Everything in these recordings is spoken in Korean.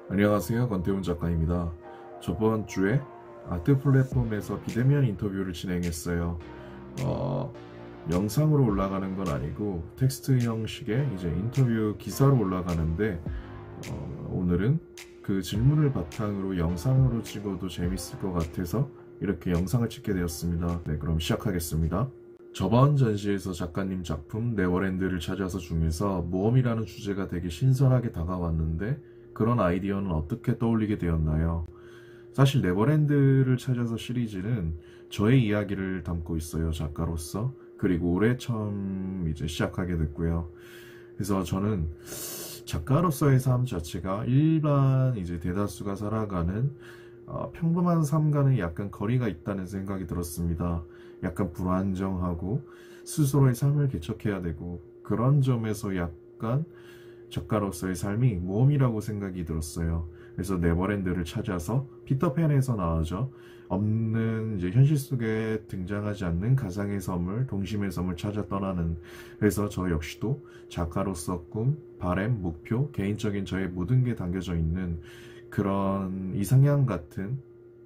안녕하세요, 권태훈 작가입니다. 저번 주에 아트 플랫폼에서 비대면 인터뷰를 진행했어요. 영상으로 올라가는 건 아니고 텍스트 형식의 이제 인터뷰 기사로 올라가는데, 오늘은 그 질문을 바탕으로 영상으로 찍어도 재밌을 것 같아서 이렇게 영상을 찍게 되었습니다. 네, 그럼 시작하겠습니다. 저번 전시에서 작가님 작품 네버랜드를 찾아서 중에서 모험이라는 주제가 되게 신선하게 다가왔는데, 그런 아이디어는 어떻게 떠올리게 되었나요? 사실 네버랜드를 찾아서 시리즈는 저의 이야기를 담고 있어요, 작가로서. 그리고 올해 처음 이제 시작하게 됐고요. 그래서 저는 작가로서의 삶 자체가 일반 이제 대다수가 살아가는 평범한 삶과는 약간 거리가 있다는 생각이 들었습니다. 약간 불안정하고 스스로의 삶을 개척해야 되고, 그런 점에서 약간 작가로서의 삶이 모험이라고 생각이 들었어요. 그래서 네버랜드를 찾아서 피터팬에서 나오죠. 없는 이제 현실 속에 등장하지 않는 가상의 섬을, 동심의 섬을 찾아 떠나는, 그래서 저 역시도 작가로서 꿈, 바램, 목표, 개인적인 저의 모든 게 담겨져 있는 그런 이상향 같은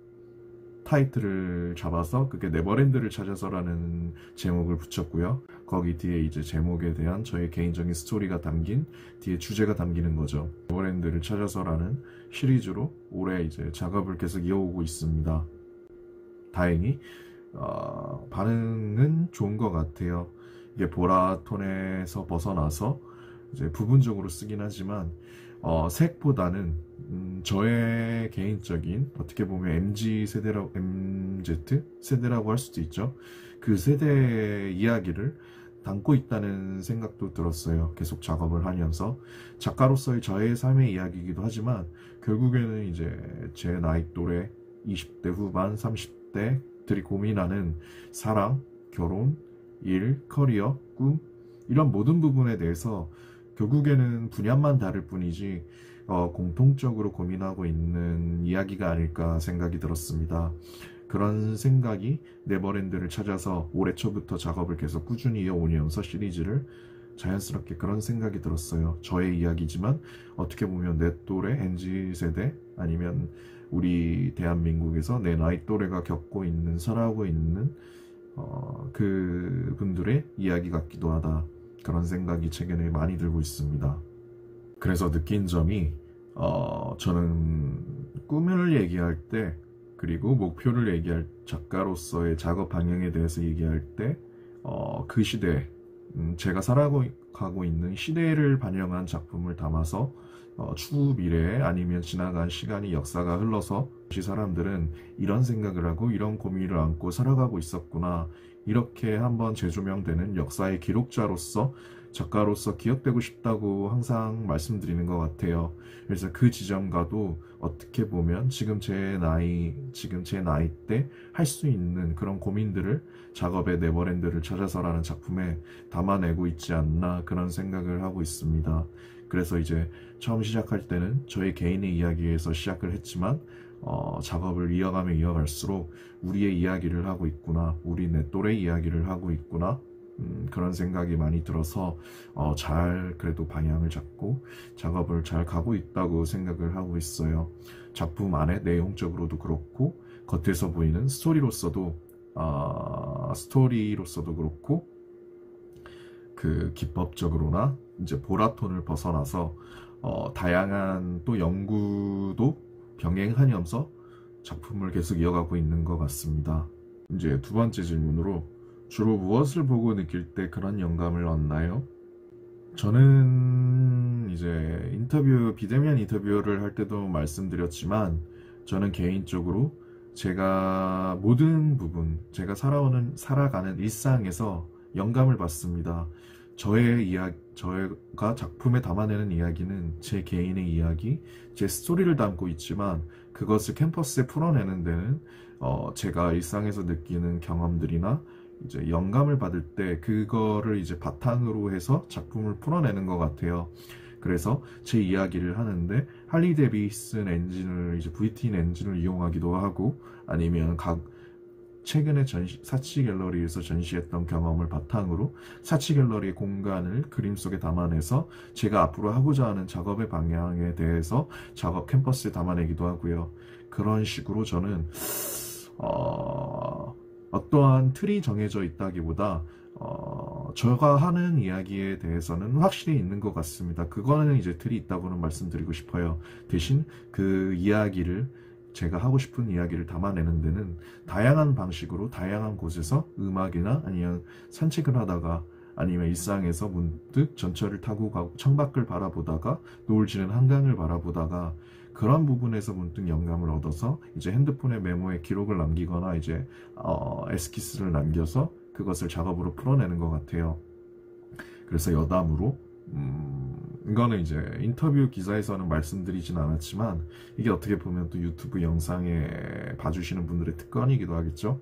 타이틀을 잡아서 그게 네버랜드를 찾아서라는 제목을 붙였고요. 거기 뒤에 이제 제목에 대한 저의 개인적인 스토리가 담긴, 뒤에 주제가 담기는 거죠. 네버랜드를 찾아서라는 시리즈로 올해 이제 작업을 계속 이어오고 있습니다. 다행히 반응은 좋은 것 같아요. 이게 보라톤에서 벗어나서 이제 부분적으로 쓰긴 하지만 색보다는 저의 개인적인, 어떻게 보면 MZ 세대라고, MZ 세대라고 할 수도 있죠. 그 세대의 이야기를 담고 있다는 생각도 들었어요. 계속 작업을 하면서 작가로서의 저의 삶의 이야기이기도 하지만, 결국에는 이제 제 나이 또래 20대 후반, 30대들이 고민하는 사랑, 결혼, 일, 커리어, 꿈, 이런 모든 부분에 대해서 결국에는 분야만 다를 뿐이지 공통적으로 고민하고 있는 이야기가 아닐까 생각이 들었습니다. 그런 생각이 네버랜드를 찾아서 올해 초부터 작업을 계속 꾸준히 이어오면서 시리즈를 자연스럽게 그런 생각이 들었어요. 저의 이야기지만 어떻게 보면 내 또래 MZ세대, 아니면 우리 대한민국에서 내 나이 또래가 겪고 있는, 살아가고 있는 그 분들의 이야기 같기도 하다, 그런 생각이 최근에 많이 들고 있습니다. 그래서 느낀 점이, 저는 꿈을 얘기할 때, 그리고 목표를 얘기할, 작가로서의 작업 방향에 대해서 얘기할 때, 그 시대, 제가 살아가고 있는 시대를 반영한 작품을 담아서 추후 미래에, 아니면 지나간 시간이, 역사가 흘러서 이 사람들은 이런 생각을 하고 이런 고민을 안고 살아가고 있었구나, 이렇게 한번 재조명되는 역사의 기록자로서, 작가로서 기억되고 싶다고 항상 말씀드리는 것 같아요. 그래서 그 지점과도 어떻게 보면 지금 제 나이 때 할 수 있는 그런 고민들을 작업의 네버랜드를 찾아서라는 작품에 담아내고 있지 않나, 그런 생각을 하고 있습니다. 그래서 이제 처음 시작할 때는 저희 개인의 이야기에서 시작을 했지만, 작업을 이어가면 이어갈수록 우리의 이야기를 하고 있구나, 우리 내 또래 이야기를 하고 있구나, 그런 생각이 많이 들어서 잘 그래도 방향을 잡고 작업을 잘 가고 있다고 생각을 하고 있어요. 작품 안에 내용적으로도 그렇고, 겉에서 보이는 스토리로서도 그렇고, 그 기법적으로나 이제 보라톤을 벗어나서 다양한 또 연구도 병행하면서 작품을 계속 이어가고 있는 것 같습니다. 이제 두 번째 질문으로, 주로 무엇을 보고 느낄 때 그런 영감을 얻나요? 저는 이제 비대면 인터뷰를 할 때도 말씀드렸지만, 저는 개인적으로 제가 모든 부분, 제가 살아가는 일상에서 영감을 받습니다. 저희가 작품에 담아내는 이야기는 제 개인의 이야기, 제 스토리를 담고 있지만, 그것을 캠퍼스에 풀어내는 데는 제가 일상에서 느끼는 경험들이나 이제 영감을 받을 때 그거를 이제 바탕으로 해서 작품을 풀어내는 것 같아요. 그래서 제 이야기를 하는데 할리 데이비슨 엔진을, 이제 VTN 엔진을 이용하기도 하고, 아니면 각 최근에 사치 갤러리에서 전시했던 경험을 바탕으로 사치 갤러리의 공간을 그림 속에 담아내서 제가 앞으로 하고자 하는 작업의 방향에 대해서 작업 캔버스에 담아내기도 하고요. 그런 식으로 저는 어떠한 틀이 정해져 있다기보다 제가 하는 이야기에 대해서는 확실히 있는 것 같습니다. 그거는 이제 틀이 있다고는 말씀드리고 싶어요. 대신 그 이야기를 제가 하고 싶은 이야기를 담아내는 데는 다양한 방식으로 다양한 곳에서 음악이나 아니면 산책을 하다가 아니면 일상에서 문득 전철을 타고 가고 창밖을 바라보다가 노을 지는 한강을 바라보다가 그런 부분에서 문득 영감을 얻어서 이제 핸드폰에 메모에 기록을 남기거나 이제 에스키스를 남겨서 그것을 작업으로 풀어내는 것 같아요. 그래서 여담으로 이거는 이제 인터뷰 기사에서는 말씀드리진 않았지만 이게 어떻게 보면 또 유튜브 영상에 봐주시는 분들의 특권이기도 하겠죠.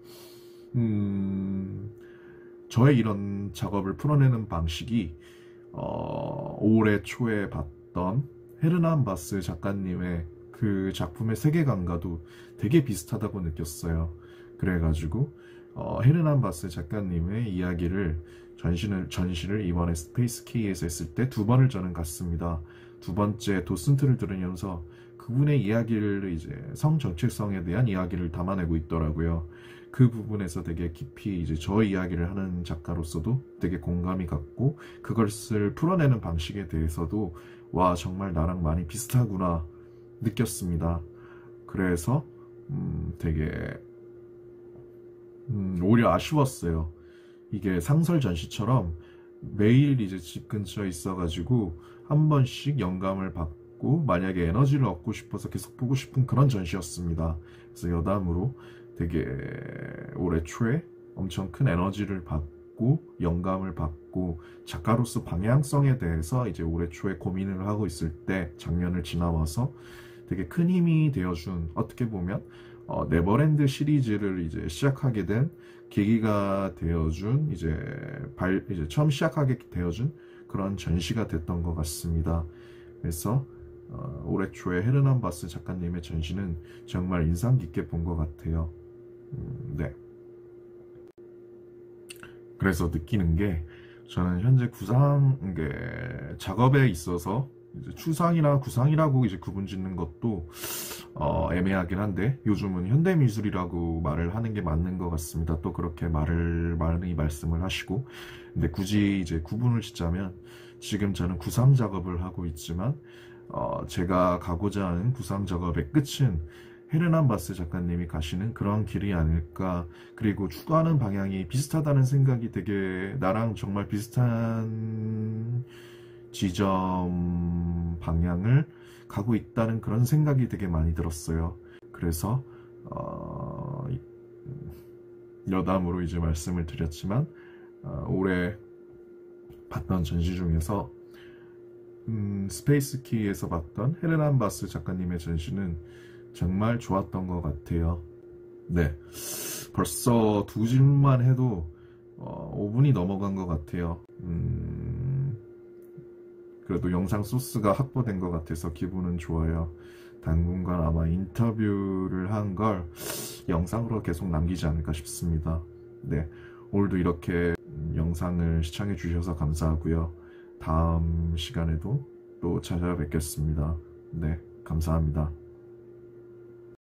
저의 이런 작업을 풀어내는 방식이 올해 초에 봤던 헤르난 바스 작가님의 그 작품의 세계관과도 되게 비슷하다고 느꼈어요. 그래가지고 헤르난 바스 작가님의 이야기를 전시를 이번에 스페이스 K에서 했을 때 2번을 저는 갔습니다. 2번째 도슨트를 들으면서 그분의 이야기를 이제 성 정체성에 대한 이야기를 담아내고 있더라고요. 그 부분에서 되게 깊이 이제 저 이야기를 하는 작가로서도 되게 공감이 갔고 그것을 풀어내는 방식에 대해서도 와 정말 나랑 많이 비슷하구나 느꼈습니다. 그래서 되게 오히려 아쉬웠어요. 이게 상설 전시처럼 매일 이제 집 근처에 있어가지고 한 번씩 영감을 받고 만약에 에너지를 얻고 싶어서 계속 보고 싶은 그런 전시였습니다. 그래서 여담으로 되게 올해 초에 엄청 큰 에너지를 받고 영감을 받고 작가로서 방향성에 대해서 이제 올해 초에 고민을 하고 있을 때 작년을 지나와서 되게 큰 힘이 되어준 어떻게 보면 네버랜드 시리즈를 이제 시작하게 된 계기가 되어준 이제 처음 시작하게 되어준 그런 전시가 됐던 것 같습니다. 그래서 올해 초에 헤르난 바스 작가님의 전시는 정말 인상 깊게 본 것 같아요. 네. 그래서 느끼는 게 저는 현재 작업에 있어서 이제 추상이나 구상이라고 이제 구분 짓는 것도 애매하긴 한데 요즘은 현대미술이라고 말을 하는 게 맞는 것 같습니다. 또 그렇게 많이 말씀을 하시고 근데 굳이 이제 구분을 짓자면 지금 저는 구상 작업을 하고 있지만 제가 가고자 하는 구상 작업의 끝은 헤르난 바스 작가님이 가시는 그런 길이 아닐까. 그리고 추구하는 방향이 비슷하다는 생각이 되게 나랑 정말 비슷한 지점 방향을 가고 있다는 그런 생각이 되게 많이 들었어요. 그래서 여담으로 이제 말씀을 드렸지만 올해 봤던 전시 중에서 스페이스 키에서 봤던 헤르난 바스 작가님의 전시는 정말 좋았던 것 같아요. 네, 벌써 두 질문만 해도 5분이 넘어간 것 같아요. 그래도 영상 소스가 확보된 것 같아서 기분은 좋아요. 당분간 아마 인터뷰를 한 걸 영상으로 계속 남기지 않을까 싶습니다. 네, 오늘도 이렇게 영상을 시청해 주셔서 감사하고요. 다음 시간에도 또 찾아뵙겠습니다. 네, 감사합니다.